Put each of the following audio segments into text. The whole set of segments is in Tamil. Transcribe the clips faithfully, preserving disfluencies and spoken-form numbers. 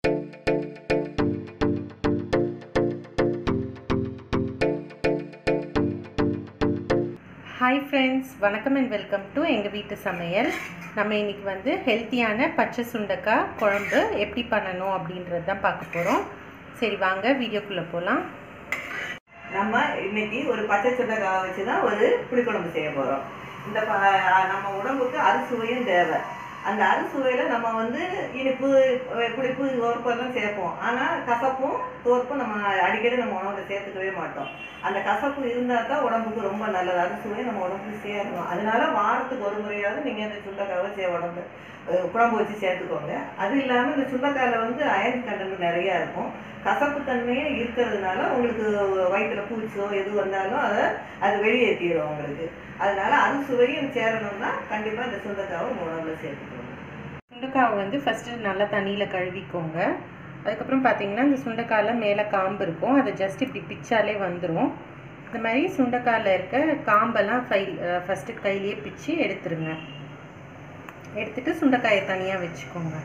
Hi friends, வணக்கம் and welcome to எங்க வீட்டு சமையல். நம்ம இன்னைக்கு வந்து ஹெல்த்தியான பச்சை சுண்டைக்காய் குழம்பு எப்படி பண்ணணும் அப்படின்றது தான் பார்க்க போறோம். சரி வாங்க வீடியோக்குள்ள போலாம். நம்ம இன்னைக்கு ஒரு பச்சை சுண்டைக்காய் வச்சு தான் ஒரு புளிக்குழம்பு செய்ய போறோம். இந்த நம்ம உடம்புக்கு அறுசுவையும் தேவை. அந்த அறுசுவையில நம்ம வந்து இனிப்பு புளிப்பு தோற்பெல்லாம் சேர்ப்போம். ஆனால் கசப்பும் தோற்பும் நம்ம அடிக்கடி நம்ம உணவுல சேர்த்துக்கவே மாட்டோம். அந்த கசப்பு இருந்தால் தான் உடம்புக்கு ரொம்ப நல்லது. அறுசுவை நம்ம உடம்புக்கு சேரணும். அதனால வாரத்துக்கு ஒரு முறையாவது நீங்கள் அந்த சுண்டைக்காவை சே உடம்பு குழம்பு வச்சு சேர்த்துக்கோங்க. அது இல்லாமல் இந்த சுண்டைக்காயில் வந்து அயன் கண்டென்ட் நிறையா இருக்கும். கசப்பு தன்மையே இருக்கிறதுனால உங்களுக்கு வயிற்றுல பூச்சோ எது வந்தாலும் அதை அது வெளியேற்றிடும் உங்களுக்கு. அதனால அறுசுவையும் சேரணும்னா கண்டிப்பாக இந்த சுண்டைக்காவை உணவுல சேர்த்துக்கோங்க. சுண்டைக்காவை வந்து ஃபஸ்ட்டு நல்லா தண்ணியில் கழுவிக்கோங்க. அதுக்கப்புறம் பார்த்தீங்கன்னா இந்த சுண்டைக்காயில் மேலே காம்பு இருக்கும். அதை ஜஸ்ட் இப்படி பிச்சாலே வந்துடும். இந்த மாதிரி சுண்டைக்காயில் இருக்க காம்பெல்லாம் ஃபைல் ஃபஸ்ட்டு கையிலேயே பிச்சு எடுத்துருங்க. எடுத்துட்டு சுண்டைக்காயை தனியாக வச்சுக்கோங்க.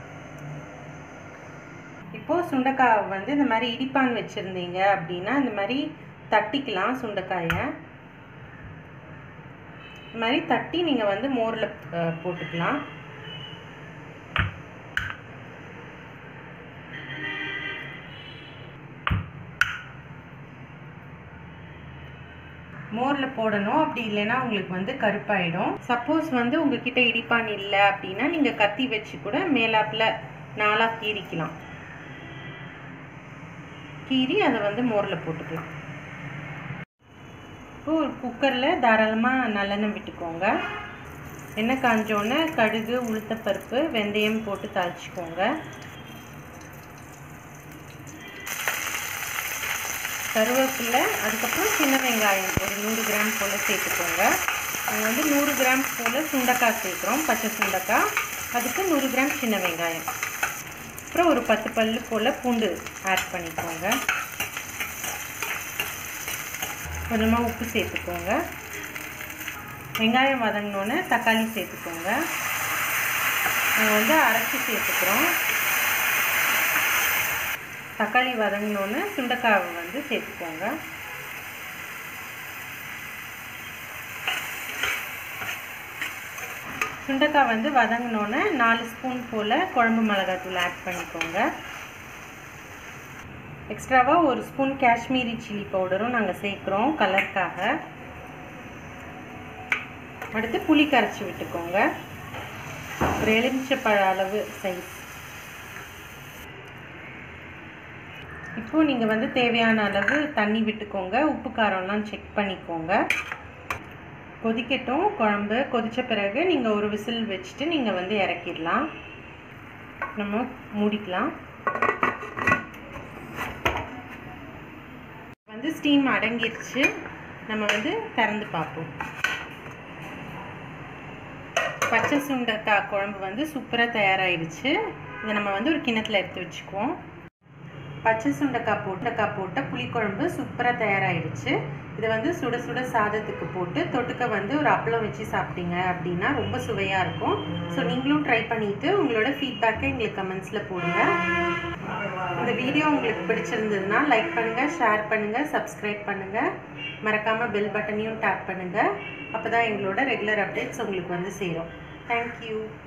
இப்போது சுண்டைக்காய் வந்து இந்த மாதிரி இடிப்பான் வச்சுருந்தீங்க அப்படின்னா இந்த மாதிரி தட்டிக்கலாம். சுண்டைக்காயை இந்த மாதிரி தட்டி நீங்கள் வந்து மோரில் போட்டுக்கலாம். மோரில் போடணும். அப்படி இல்லைன்னா உங்களுக்கு வந்து கருப்பாயிடும். சப்போஸ் வந்து உங்ககிட்ட இடிப்பான் இல்லை அப்படின்னா நீங்கள் கத்தி வச்சு கூட மேலாப்பில் நாலாக கீறிக்கலாம். கீறி அதை வந்து மோரில் போட்டுக்கலாம். இப்போ ஒரு குக்கரில் தாராளமாக நல்லெண்ணெய் விட்டுக்கோங்க. எண்ணெய் காஞ்சோன்னே கடுகு, உளுத்தப்பருப்பு, வெந்தயம் போட்டு தாளிச்சிக்கோங்க. கருவேப்பிலை, அதுக்கப்புறம் சின்ன வெங்காயம் ஒரு நூறு கிராம் போல் சேர்த்துக்கோங்க. நாங்கள் வந்து நூறு கிராம் போல் சுண்டைக்காய் சேர்க்குறோம், பச்சை சுண்டைக்காய். அதுக்கு நூறு கிராம் சின்ன வெங்காயம், அப்புறம் ஒரு பத்து பல்லு போல் பூண்டு ஆட் பண்ணிக்கோங்க. கொஞ்சமாக உப்பு சேர்த்துக்கோங்க. வெங்காயம் வதங்கினோன்னே தக்காளி சேர்த்துக்கோங்க. நாங்கள் வந்து அரைச்சி சேர்த்துக்கிறோம். தக்காளி வதங்கினோன்னு சுண்டைக்காவை வந்து சேர்த்துக்கோங்க. சுண்டைக்காய் வந்து வதங்கினோன்னே நாலு ஸ்பூன் போல் குழம்பு மிளகாத்தூள் ஆட் பண்ணிக்கோங்க. எக்ஸ்ட்ராவாக ஒரு ஸ்பூன் காஷ்மீரி சில்லி பவுடரும் நாங்கள் சேர்க்குறோம் கலருக்காக. அடுத்து புளி கரைச்சி விட்டுக்கோங்க. ஒரு எலுமிச்சப்பழ அளவு சைஸ். இப்போது நீங்கள் வந்து தேவையான அளவு தண்ணி விட்டுக்கோங்க. உப்பு காரம்லாம் செக் பண்ணிக்கோங்க. கொதிக்கட்டும் குழம்பு. கொதித்த பிறகு நீங்கள் ஒரு விசில் வச்சுட்டு நீங்கள் வந்து இறக்கிடலாம். நம்ம மூடிக்கலாம். வந்து ஸ்டீம் அடங்கிருச்சு. நம்ம வந்து திறந்து பார்ப்போம். பச்சை சுண்டைக்காய் குழம்பு வந்து சூப்பராக தயாராகிடுச்சு. இதை நம்ம வந்து ஒரு கிண்ணத்தில் எடுத்து வச்சுக்குவோம். பச்சை சுண்டைக்காய் போட்டுக்காய் போட்ட புளிக்குழம்பு சூப்பராக தயாராகிடுச்சு. இதை வந்து சுட சுட சாதத்துக்கு போட்டு தொட்டுக்க வந்து ஒரு அப்பளம் வச்சு சாப்பிட்டீங்க அப்படின்னா ரொம்ப சுவையாக இருக்கும். ஸோ நீங்களும் ட்ரை பண்ணிவிட்டு உங்களோட ஃபீட்பேக்கை எங்களுக்கு கமெண்ட்ஸில் போடுங்க. இந்த வீடியோ உங்களுக்கு பிடிச்சிருந்ததுன்னா லைக் பண்ணுங்கள், ஷேர் பண்ணுங்கள், சப்ஸ்கிரைப் பண்ணுங்கள். மறக்காமல் பெல் பட்டனையும் டேப் பண்ணுங்கள். அப்போ தான் எங்களோட ரெகுலர் அப்டேட்ஸ் உங்களுக்கு வந்து சேரும். தேங்க்யூ.